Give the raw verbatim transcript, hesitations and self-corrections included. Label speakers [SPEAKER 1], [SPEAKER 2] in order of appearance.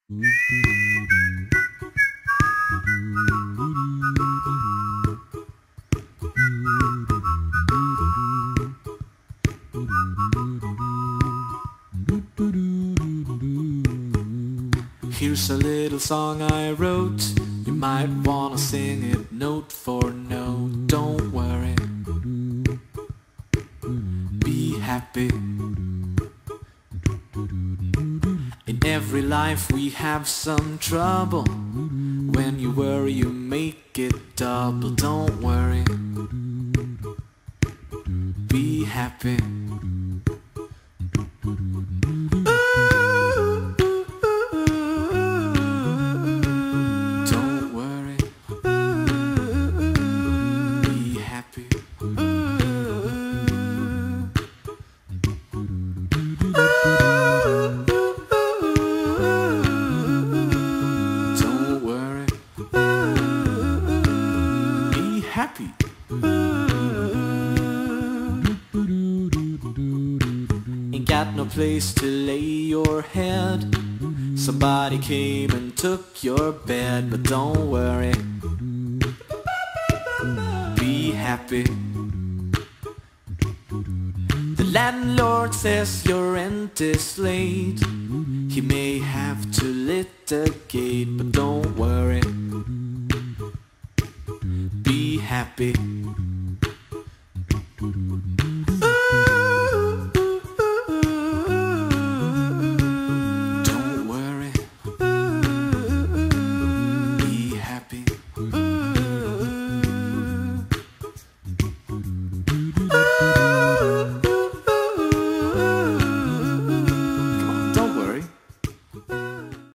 [SPEAKER 1] Here's a little song I wrote. You might wanna sing it note for note. Don't worry, be happy. In every life we have some trouble. When you worry you make it double. Don't worry, be happy. Don't worry, be happy. Don't worry, be happy. Ain't got no place to lay your head. Somebody came and took your bed. But don't worry, be happy. The landlord says your rent is late. He may have to litigate. But don't worry, be happy.